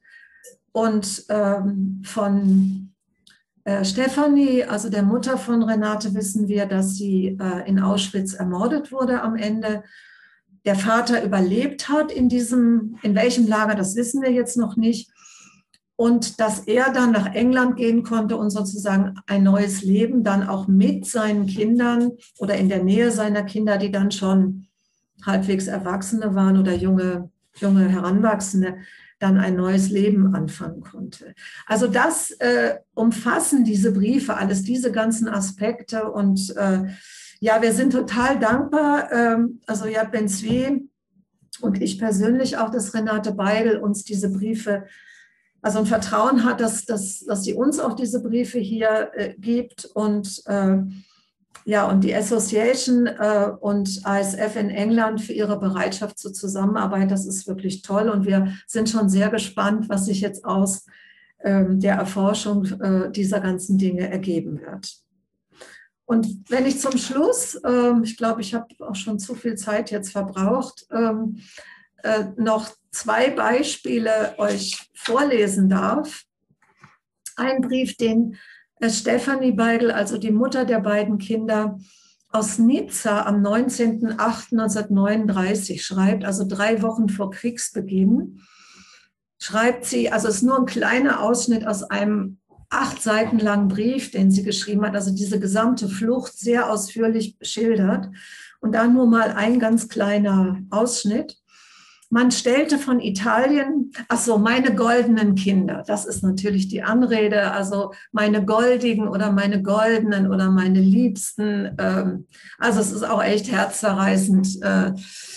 Und ähm, von äh, Stefanie, also der Mutter von Renate, wissen wir, dass sie äh, in Auschwitz ermordet wurde am Ende. Der Vater überlebt hat in diesem, in welchem Lager, das wissen wir jetzt noch nicht. und dass er dann nach England gehen konnte und sozusagen ein neues Leben dann auch mit seinen Kindern oder in der Nähe seiner Kinder, die dann schon halbwegs Erwachsene waren oder junge, junge Heranwachsende, dann ein neues Leben anfangen konnte. Also das äh, umfassen diese Briefe, alles diese ganzen Aspekte. Und äh, ja, wir sind total dankbar, ähm, also Yad Ben-Zvi und ich persönlich auch, dass Renate Beidel uns diese Briefe, also ein Vertrauen hat, dass, dass, dass sie uns auch diese Briefe hier äh, gibt. Und äh, ja, und die Association äh, und A S F in England für ihre Bereitschaft zur Zusammenarbeit, das ist wirklich toll. Und wir sind schon sehr gespannt, was sich jetzt aus ähm, der Erforschung äh, dieser ganzen Dinge ergeben wird. Und wenn ich zum Schluss, äh, ich glaube, ich habe auch schon zu viel Zeit jetzt verbraucht, ähm, äh, noch zwei Beispiele euch vorlesen darf. Ein Brief, den Stefanie Beidel, also die Mutter der beiden Kinder, aus Nizza am neunzehnten achten neunzehnhundertneununddreißig schreibt, also drei Wochen vor Kriegsbeginn, schreibt sie, also es ist nur ein kleiner Ausschnitt aus einem acht Seiten langen Brief, den sie geschrieben hat, also diese gesamte Flucht sehr ausführlich schildert. Und da nur mal ein ganz kleiner Ausschnitt. Man stellte von Italien, ach so, meine goldenen Kinder, das ist natürlich die Anrede, also meine goldigen oder meine goldenen oder meine Liebsten. Ähm, also es ist auch echt herzzerreißend, äh,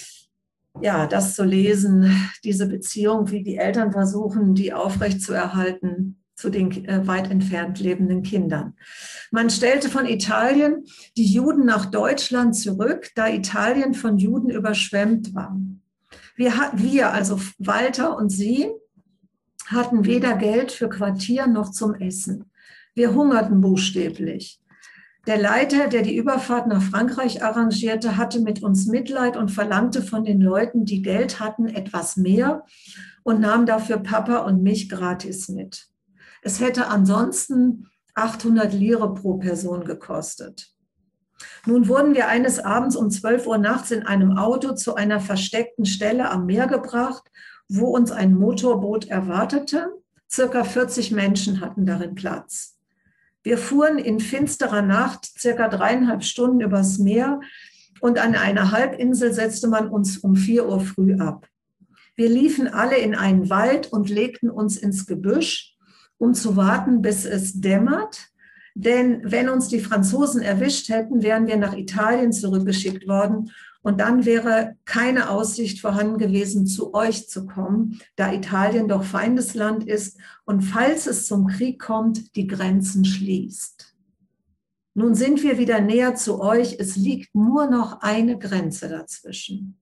ja, das zu lesen, diese Beziehung, wie die Eltern versuchen, die aufrechtzuerhalten zu den äh, weit entfernt lebenden Kindern. Man stellte von Italien die Juden nach Deutschland zurück, da Italien von Juden überschwemmt war. Wir, wir, also Walter und sie, hatten weder Geld für Quartier noch zum Essen. Wir hungerten buchstäblich. Der Leiter, der die Überfahrt nach Frankreich arrangierte, hatte mit uns Mitleid und verlangte von den Leuten, die Geld hatten, etwas mehr und nahm dafür Papa und mich gratis mit. Es hätte ansonsten achthundert Lire pro Person gekostet. Nun wurden wir eines Abends um zwölf Uhr nachts in einem Auto zu einer versteckten Stelle am Meer gebracht, wo uns ein Motorboot erwartete. Circa vierzig Menschen hatten darin Platz. Wir fuhren in finsterer Nacht circa dreieinhalb Stunden übers Meer und an einer Halbinsel setzte man uns um vier Uhr früh ab. Wir liefen alle in einen Wald und legten uns ins Gebüsch, um zu warten, bis es dämmert. Denn wenn uns die Franzosen erwischt hätten, wären wir nach Italien zurückgeschickt worden und dann wäre keine Aussicht vorhanden gewesen, zu euch zu kommen, da Italien doch Feindesland ist und falls es zum Krieg kommt, die Grenzen schließt. Nun sind wir wieder näher zu euch, es liegt nur noch eine Grenze dazwischen.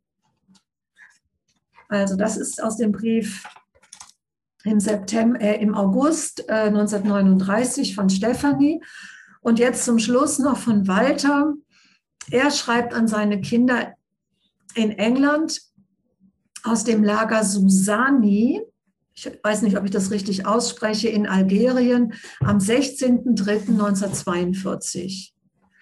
Also das ist aus dem Brief im September, äh, im August äh, neunzehnhundertneununddreißig von Stefanie. Und jetzt zum Schluss noch von Walter. Er schreibt an seine Kinder in England aus dem Lager Susani, ich weiß nicht, ob ich das richtig ausspreche, in Algerien am sechzehnten dritten neunzehnhundertzweiundvierzig.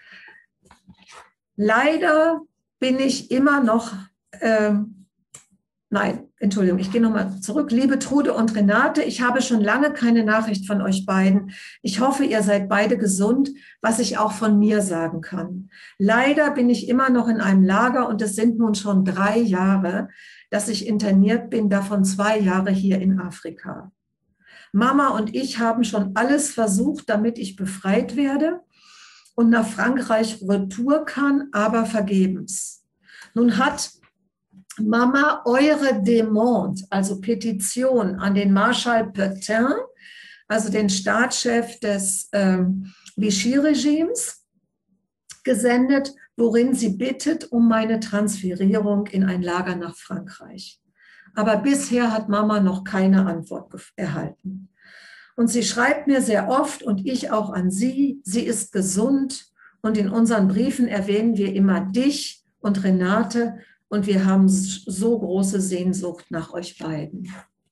Leider bin ich immer noch... Äh, Nein, Entschuldigung, ich gehe nochmal zurück. Liebe Trude und Renate, ich habe schon lange keine Nachricht von euch beiden. Ich hoffe, ihr seid beide gesund, was ich auch von mir sagen kann. Leider bin ich immer noch in einem Lager und es sind nun schon drei Jahre, dass ich interniert bin, davon zwei Jahre hier in Afrika. Mama und ich haben schon alles versucht, damit ich befreit werde und nach Frankreich retour kann, aber vergebens. Nun hat Mama eure Demande, also Petition an den Marschall Pétain, also den Staatschef des ähm, Vichy-Regimes, gesendet, worin sie bittet um meine Transferierung in ein Lager nach Frankreich. Aber bisher hat Mama noch keine Antwort erhalten. Und sie schreibt mir sehr oft und ich auch an sie, sie ist gesund und in unseren Briefen erwähnen wir immer dich und Renate, und wir haben so große Sehnsucht nach euch beiden.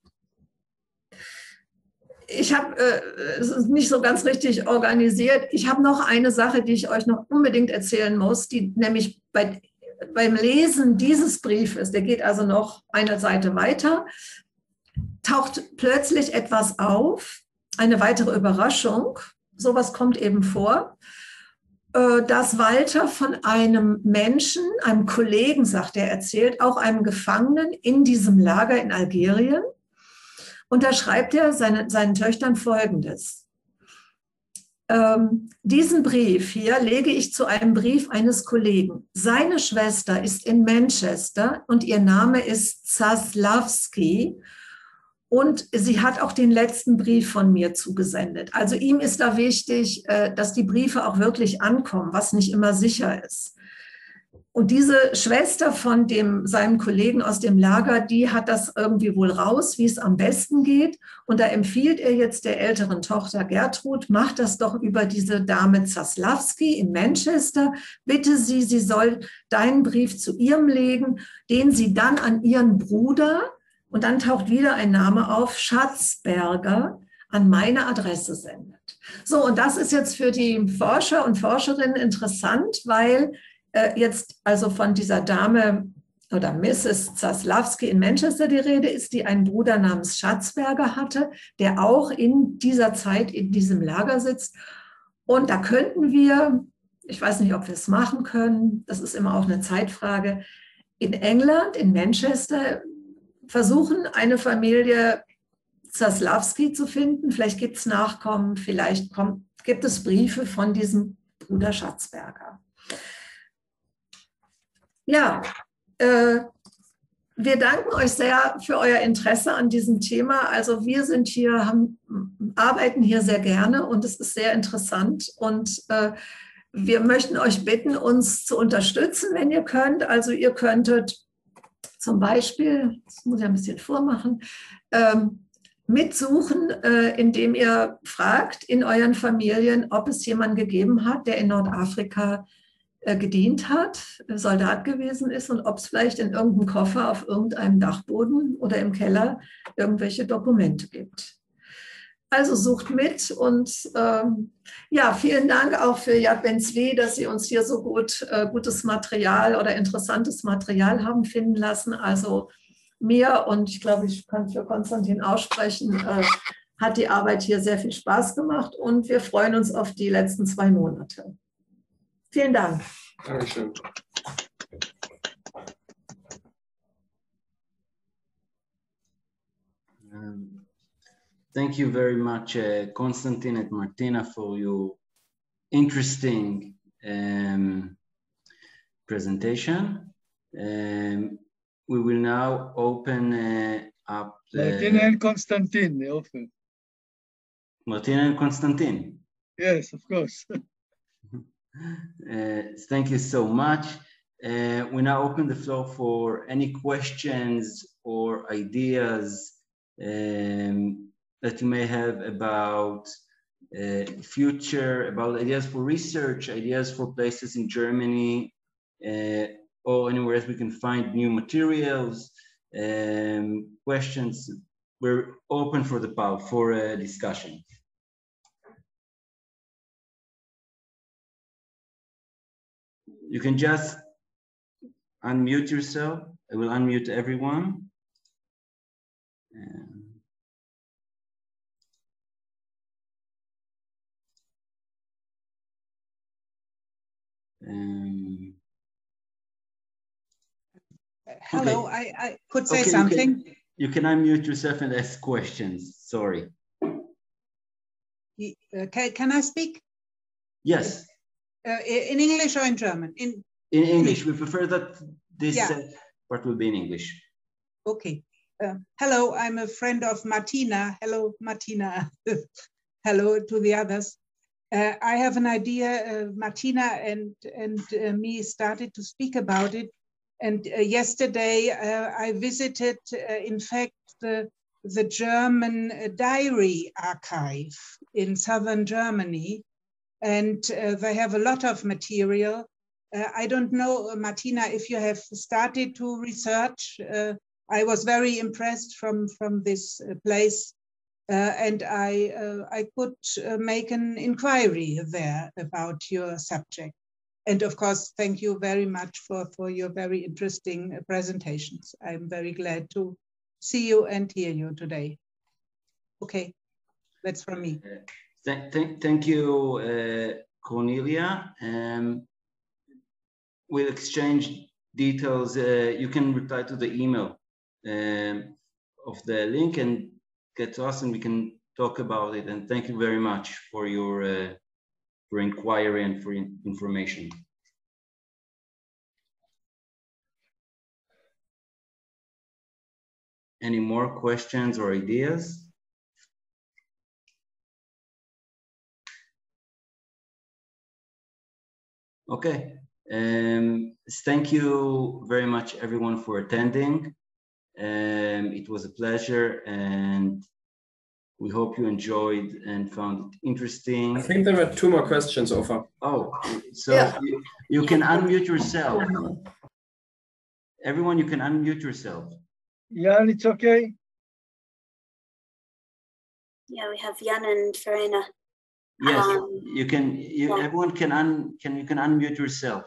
Ich habe, äh, es ist nicht so ganz richtig organisiert. Ich habe noch eine Sache, die ich euch noch unbedingt erzählen muss, die nämlich bei, beim Lesen dieses Briefes, der geht also noch eine Seite weiter, taucht plötzlich etwas auf, eine weitere Überraschung, sowas kommt eben vor, dass Walter von einem Menschen, einem Kollegen, sagt er, erzählt, auch einem Gefangenen in diesem Lager in Algerien. Und da schreibt er seine, seinen Töchtern Folgendes. Ähm, diesen Brief hier lege ich zu einem Brief eines Kollegen. Seine Schwester ist in Manchester und ihr Name ist Zaslavsky. Und sie hat auch den letzten Brief von mir zugesendet. Also ihm ist da wichtig, dass die Briefe auch wirklich ankommen, was nicht immer sicher ist. Und diese Schwester von dem, seinem Kollegen aus dem Lager, die hat das irgendwie wohl raus, wie es am besten geht. Und da empfiehlt er jetzt der älteren Tochter Gertrud, mach das doch über diese Dame Zaslavsky in Manchester. Bitte sie, sie soll deinen Brief zu ihrem legen, den sie dann an ihren Bruder, und dann taucht wieder ein Name auf, Schatzberger, an meine Adresse sendet. So, und das ist jetzt für die Forscher und Forscherinnen interessant, weil äh, jetzt also von dieser Dame oder Misses Zaslavsky in Manchester die Rede ist, die einen Bruder namens Schatzberger hatte, der auch in dieser Zeit in diesem Lager sitzt. Und da könnten wir, ich weiß nicht, ob wir es machen können, das ist immer auch eine Zeitfrage, in England, in Manchester, versuchen, eine Familie Zaslavsky zu finden. Vielleicht gibt es Nachkommen, vielleicht kommt, gibt es Briefe von diesem Bruder Schatzberger. Ja, äh, wir danken euch sehr für euer Interesse an diesem Thema. Also wir sind hier, haben, arbeiten hier sehr gerne und es ist sehr interessant. Und äh, wir möchten euch bitten, uns zu unterstützen, wenn ihr könnt. Also ihr könntet zum Beispiel, das muss ich ein bisschen vormachen, ähm, mitsuchen, äh, indem ihr fragt in euren Familien, ob es jemanden gegeben hat, der in Nordafrika äh, gedient hat, Soldat gewesen ist und ob es vielleicht in irgendeinem Koffer auf irgendeinem Dachboden oder im Keller irgendwelche Dokumente gibt. Also sucht mit und ähm, ja, vielen Dank auch für Yad Ben Zvi, dass Sie uns hier so gut äh, gutes Material oder interessantes Material haben finden lassen. Also mir und ich glaube, ich kann für Konstantin aussprechen, äh, hat die Arbeit hier sehr viel Spaß gemacht und wir freuen uns auf die letzten zwei Monate. Vielen Dank. Dankeschön. Um, thank you very much, uh, Konstantin and Martina, for your interesting um, presentation. Um, we will now open uh, up the... Martina and Konstantin, often. Martina and Konstantin. Yes, of course. Uh, thank you so much. Uh, we now open the floor for any questions or ideas um, that you may have about uh, future, about ideas for research, ideas for places in Germany, uh, or anywhere else we can find new materials, um, questions. We're open for the power for a discussion. You can just unmute yourself. I will unmute everyone. Um, um, Hello, okay. I, I could say okay, something. You can, you can unmute yourself and ask questions. Sorry. Can, can I speak? Yes. Uh, in English or in German? In, in English. We prefer that this yeah. uh, part will be in English. Okay. Uh, hello, I'm a friend of Martina. Hello, Martina. Hello to the others. Uh, I have an idea. Uh, Martina and, and uh, me started to speak about it. And uh, yesterday uh, I visited, uh, in fact, the, the German diary archive in southern Germany. And uh, they have a lot of material. Uh, I don't know, Martina, if you have started to research. Uh, I was very impressed from, from this uh, place. Uh, and I, uh, I could uh, make an inquiry there about your subject. And of course, thank you very much for, for your very interesting presentations. I'm very glad to, see you and hear you today. Okay, that's from me. Uh, th th thank you, uh, Cornelia. Um, we'll exchange details. Uh, you can reply to the email um, of the link and get to us, and we can talk about it. And thank you very much for your uh, for inquiry and for in information. Any more questions or ideas? Okay. Um, thank you very much, everyone, for attending. Um, it was a pleasure, and we hope you enjoyed and found it interesting. I think there were two more questions, Ofer. Oh, so Yeah. you, you can unmute yourself. Everyone, you can unmute yourself. Jan, it's okay? Yeah, we have Jan and Verena. Yes, Um, you can. You, yeah. Everyone can un. Can you can unmute yourself?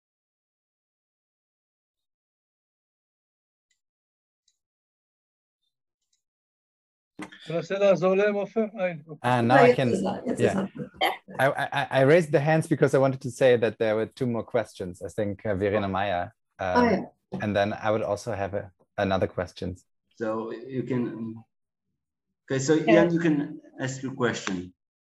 תנסה לעזור להם, עופר? And now I can, yeah. I, I, I raised the hands because I wanted to say that there were two more questions. I think uh, Verena Meyer, um, Oh, yeah. and then I would also have a, another question. So you can. Okay, so Jan, you can ask your question.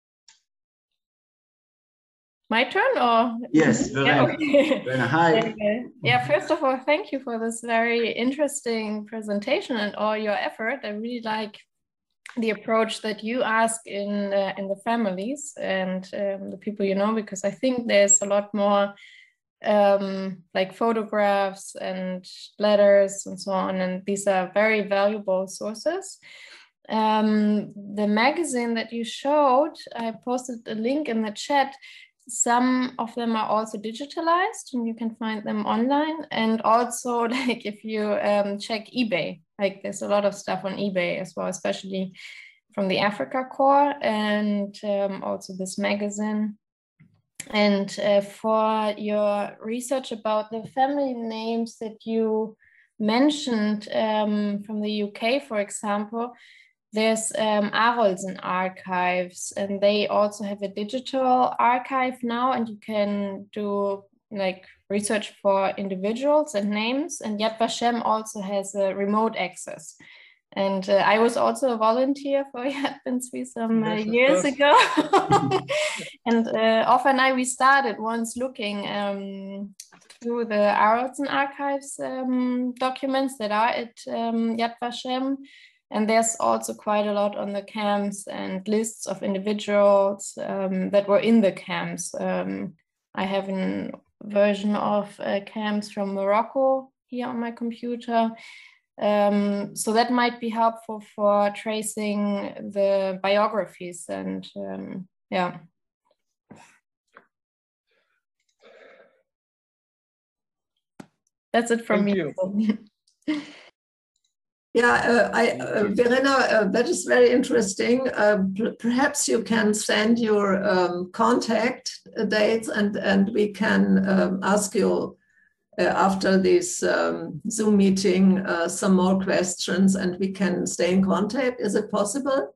My turn, or? Yes, Verena. Yeah, okay. Verena, hi. Okay. Yeah, first of all, thank you for this very interesting presentation and all your effort. I really like the approach that you ask in uh, in the families and um, the people you know, because I think there's a lot more um, like photographs and letters and so on, and these are very valuable sources. Um, the magazine that you showed, I posted a link in the chat. Some of them are also digitalized and you can find them online. And also, like, if you um, check eBay, like there's a lot of stuff on eBay as well, especially from the Africa Corps, and um, also this magazine. And uh, for your research about the family names that you mentioned um, from the U K, for example, there's um, Arolsen Archives, and they also have a digital archive now, and you can do like research for individuals and names. And Yad Vashem also has a remote access. And uh, I was also a volunteer for Yad Ben-Zvi some uh, Yes, of years course. ago. And uh, Ofer and I, we started once looking um, through the Arolsen Archives um, documents that are at um, Yad Vashem. And there's also quite a lot on the camps and lists of individuals um, that were in the camps. Um, I have a version of uh, camps from Morocco here on my computer. Um, so that might be helpful for tracing the biographies and um, yeah. That's it from Thank me. you. Yeah, uh, I, uh, Verena, uh, that is very interesting. Uh, perhaps you can send your um, contact dates, and, and we can um, ask you uh, after this um, Zoom meeting uh, some more questions, and we can stay in contact. Is it possible?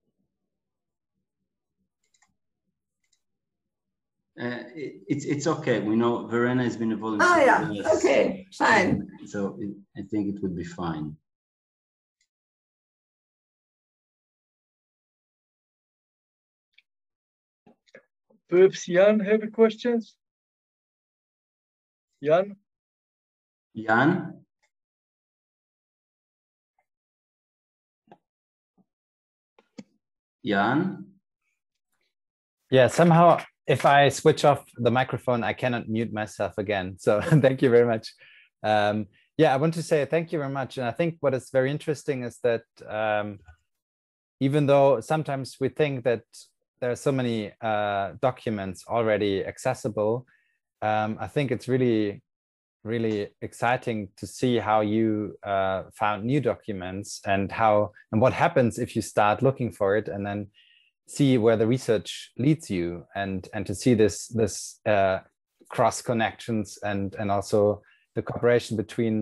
Uh, it, it's it's okay. We know Verena has been a volunteer. Ah, yeah. Yes. Okay, fine. So it, I think it would be fine. Perhaps Jan have questions? Jan? Jan? Jan? Yeah, somehow if I switch off the microphone, I cannot mute myself again. So thank you very much. Um, yeah, I want to say thank you very much. And I think what is very interesting is that um, even though sometimes we think that there are so many uh, documents already accessible, um, I think it's really, really exciting to see how you uh, found new documents and how and what happens if you start looking for it and then see where the research leads you, and and to see this this uh, cross connections and and also the cooperation between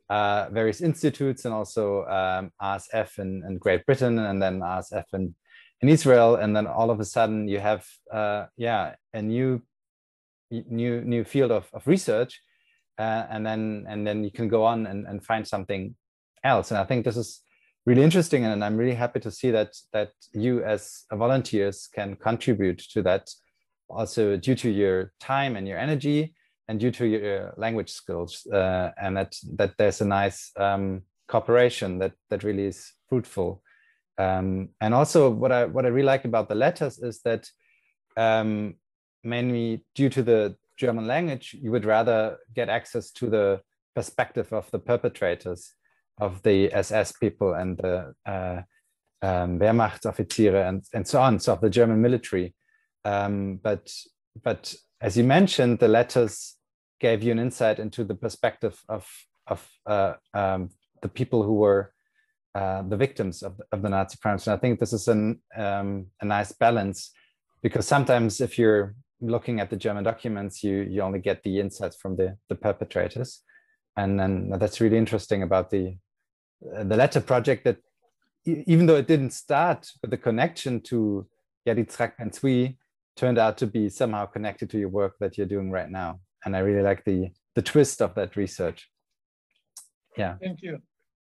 uh, various institutes and also um, R S F in, in Great Britain, and then R S F in, in Israel. And then all of a sudden you have, uh, yeah, a new, new, new field of, of research. Uh, and then, and then you can go on and, and find something else. And I think this is really interesting. And I'm really happy to see that, that you as volunteers can contribute to that, also due to your time and your energy, and due to your language skills, uh, and that that there's a nice um, cooperation that that really is fruitful. Um, and also, what I what I really like about the letters is that um, mainly due to the German language, you would rather get access to the perspective of the perpetrators, of the S S people and the uh, um, Wehrmachtsoffiziere and and so on, so of the German military. Um, but but as you mentioned, the letters gave you an insight into the perspective of of uh, um, the people who were uh, the victims of the, of the Nazi crimes. And I think this is an um, a nice balance, because sometimes if you're looking at the German documents, you you only get the insights from the the perpetrators, and then that's really interesting about the uh, the letter project, that even though it didn't start with the connection to Yitzhak Ben-Zvi, turned out to be somehow connected to your work that you're doing right now. And I really like the, the twist of that research. Yeah. Thank you.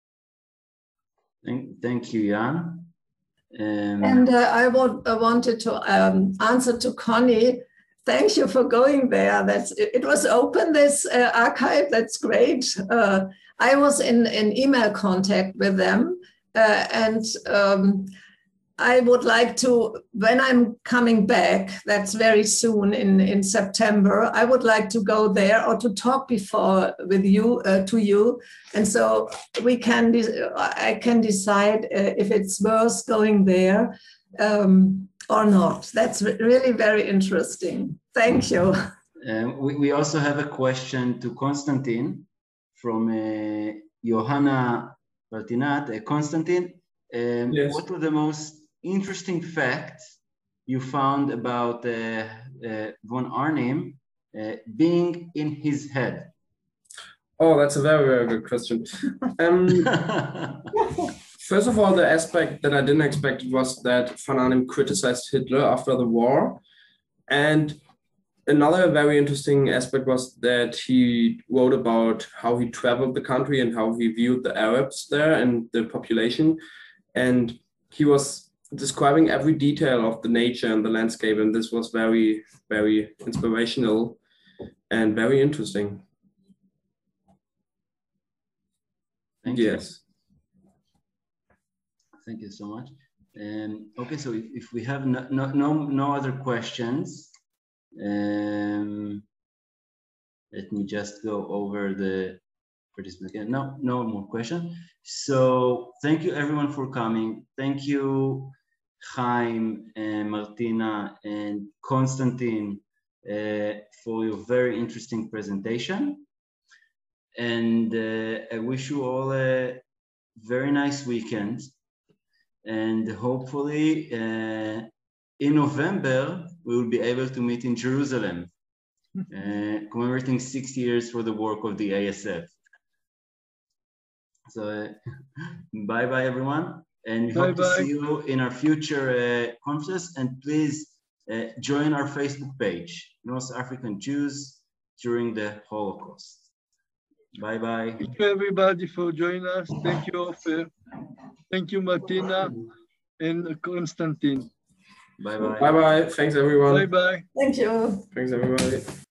Thank, thank you, Jan. Um, and uh, I would, uh, wanted to um, answer to Connie. Thank you for going there. That's it, it was open, this uh, archive. That's great. Uh, I was in, in email contact with them, uh, and um, I would like to, when I'm coming back, that's very soon in, in September, I would like to go there or to talk before with you, uh, to you. And so we can, I can decide uh, if it's worth going there um, or not. That's really very interesting. Thank you. Um, we, we also have a question to Konstantin from uh, Johanna Martinat. Uh, Konstantin, um, yes. What were the most interesting facts you found about uh, uh, von Arnim uh, being in his head? Oh, that's a very, very good question. Um, first of all, the aspect that I didn't expect was that von Arnim criticized Hitler after the war. And another very interesting aspect was that he wrote about how he traveled the country and how he viewed the Arabs there and the population. And he was describing every detail of the nature and the landscape, and this was very, very inspirational and very interesting. Thank yes. You. Thank you so much. Um, okay, so if, if we have no, no, no, no other questions, um, let me just go over the participants again. No, no more questions. So thank you everyone for coming. Thank you, Chaim, and Martina, and Konstantin uh, for your very interesting presentation. And uh, I wish you all a very nice weekend. And hopefully uh, in November, we will be able to meet in Jerusalem, uh, commemorating six years for the work of the A S F. So uh, bye-bye, everyone. And we bye hope bye. to see you in our future uh, conferences. And please uh, join our Facebook page, North African Jews during the Holocaust. Bye-bye. Thank you, everybody, for joining us. Thank you, Ofer. Thank you, Martina and Konstantin. Bye-bye. Bye-bye. Thanks, everyone. Bye-bye. Thank you. Thanks, everybody.